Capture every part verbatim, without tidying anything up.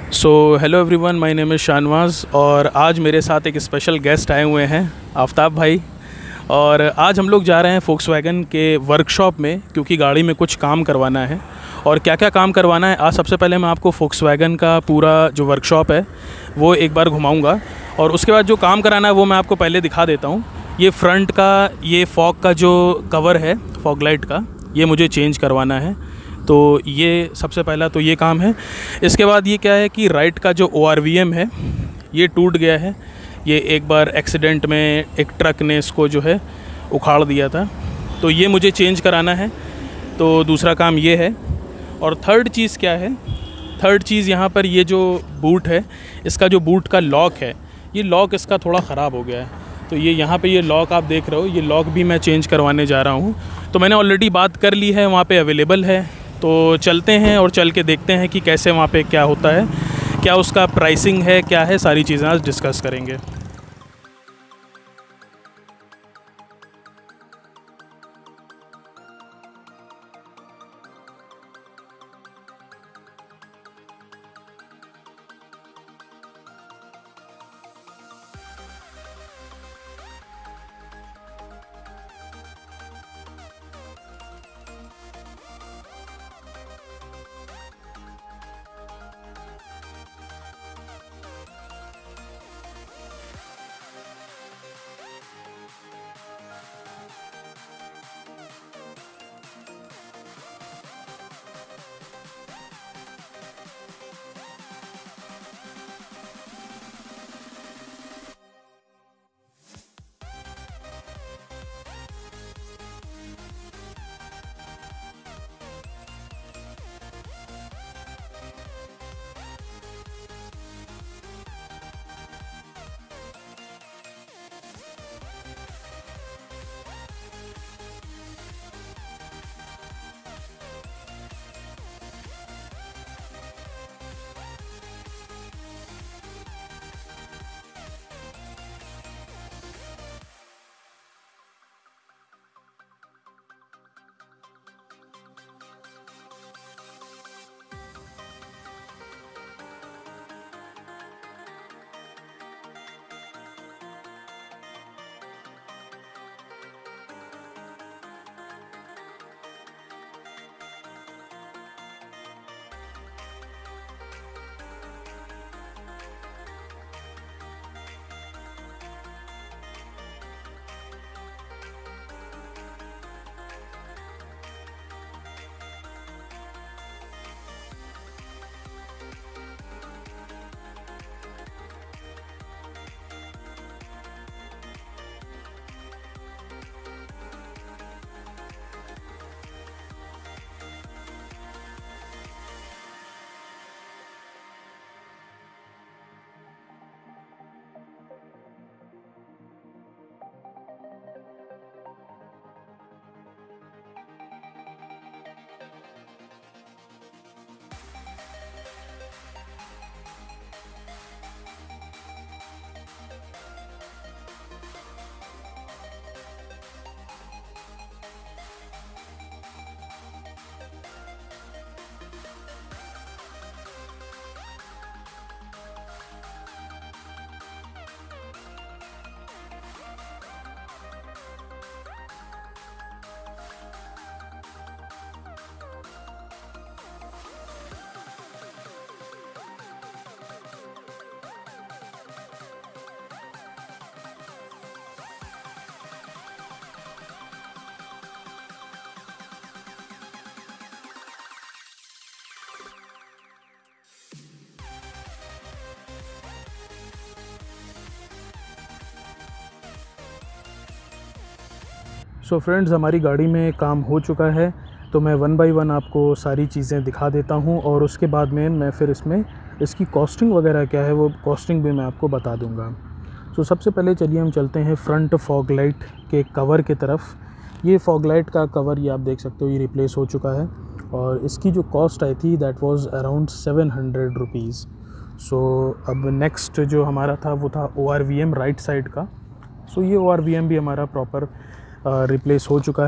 So hello everyone, my name is Shanwaz और आज मेरे साथ एक स्पेशल गेस्ट आए हुए हैं, आफ्ताब भाई। और आज हम लोग जा रहे हैं फोक्सवैगन के वर्कशॉप में, क्योंकि गाड़ी में कुछ काम करवाना है। और क्या क्या काम करवाना है, आज सबसे पहले मैं आपको फोक्सवैगन का पूरा जो वर्कशॉप है वो एक बार घुमाऊंगा, और उसके बाद जो काम कराना है वो मैं आपको पहले दिखा देता हूँ। ये फ्रंट का ये फॉग का जो कवर है, फॉग लाइट का, ये मुझे चेंज करवाना है। तो ये सबसे पहला तो ये काम है। इसके बाद ये क्या है कि राइट का जो ओ आर वी एम है ये टूट गया है। ये एक बार एक्सीडेंट में एक ट्रक ने इसको जो है उखाड़ दिया था, तो ये मुझे चेंज कराना है। तो दूसरा काम ये है। और थर्ड चीज़ क्या है, थर्ड चीज़ यहाँ पर ये जो बूट है, इसका जो बूट का लॉक है, ये लॉक इसका थोड़ा ख़राब हो गया है। तो ये यहाँ पे ये लॉक आप देख रहे हो, ये लॉक भी मैं चेंज करवाने जा रहा हूँ। तो मैंने ऑलरेडी बात कर ली है, वहाँ पे अवेलेबल है। तो चलते हैं और चल के देखते हैं कि कैसे वहाँ पे क्या होता है, क्या उसका प्राइसिंग है, क्या है, सारी चीज़ें आज डिस्कस करेंगे। सो फ्रेंड्स, हमारी गाड़ी में काम हो चुका है, तो मैं वन बाय वन आपको सारी चीज़ें दिखा देता हूं, और उसके बाद में मैं फिर इसमें इसकी कॉस्टिंग वगैरह क्या है वो कॉस्टिंग भी मैं आपको बता दूंगा। सो सबसे पहले चलिए हम चलते हैं फ्रंट फॉग लाइट के कवर की तरफ। ये फॉग लाइट का कवर ये आप देख सकते हो, ये रिप्लेस हो चुका है, और इसकी जो कॉस्ट आई थी that was around seven hundred rupees. So अब नेक्स्ट जो हमारा था वो था O R V M right side का। सो ये ओ आर वी एम भी हमारा प्रॉपर रिप्लेस हो चुका है।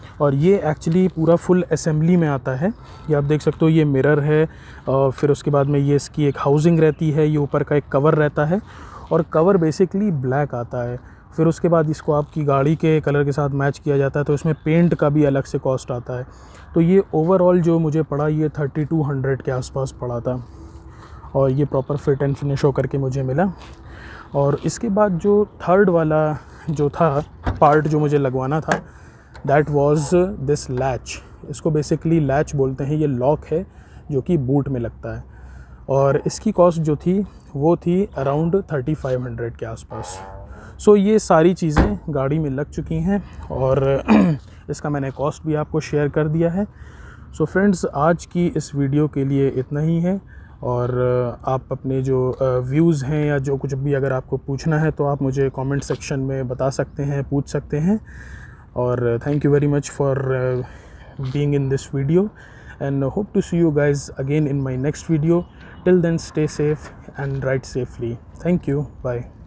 और ये एक्चुअली पूरा फुल असेंबली में आता है। ये आप देख सकते हो, ये मिरर है और फिर उसके बाद में ये इसकी एक हाउसिंग रहती है, ये ऊपर का एक कवर रहता है और कवर बेसिकली ब्लैक आता है। फिर उसके बाद इसको आपकी गाड़ी के कलर के साथ मैच किया जाता है, तो इसमें पेंट का भी अलग से कॉस्ट आता है। तो ये ओवरऑल जो मुझे पड़ा ये थर्टी टू हंड्रेड के आसपास पड़ा था और ये प्रॉपर फिट एंड फिनिश होकर के मुझे मिला। और इसके बाद जो थर्ड वाला जो था पार्ट जो मुझे लगवाना था, दैट वाज दिस लैच। इसको बेसिकली लैच बोलते हैं। ये लॉक है जो कि बूट में लगता है और इसकी कॉस्ट जो थी वो थी अराउंड थर्टी फाइव हंड्रेड के आसपास। सो so, ये सारी चीज़ें गाड़ी में लग चुकी हैं और इसका मैंने कॉस्ट भी आपको शेयर कर दिया है। सो so फ्रेंड्स, आज की इस वीडियो के लिए इतना ही है और आप अपने जो व्यूज़ हैं या जो कुछ भी अगर आपको पूछना है तो आप मुझे कमेंट सेक्शन में बता सकते हैं, पूछ सकते हैं। और thank you very much for being in this video and hope to see you guys again in my next video. Till then, stay safe and ride safely. Thank you. Bye.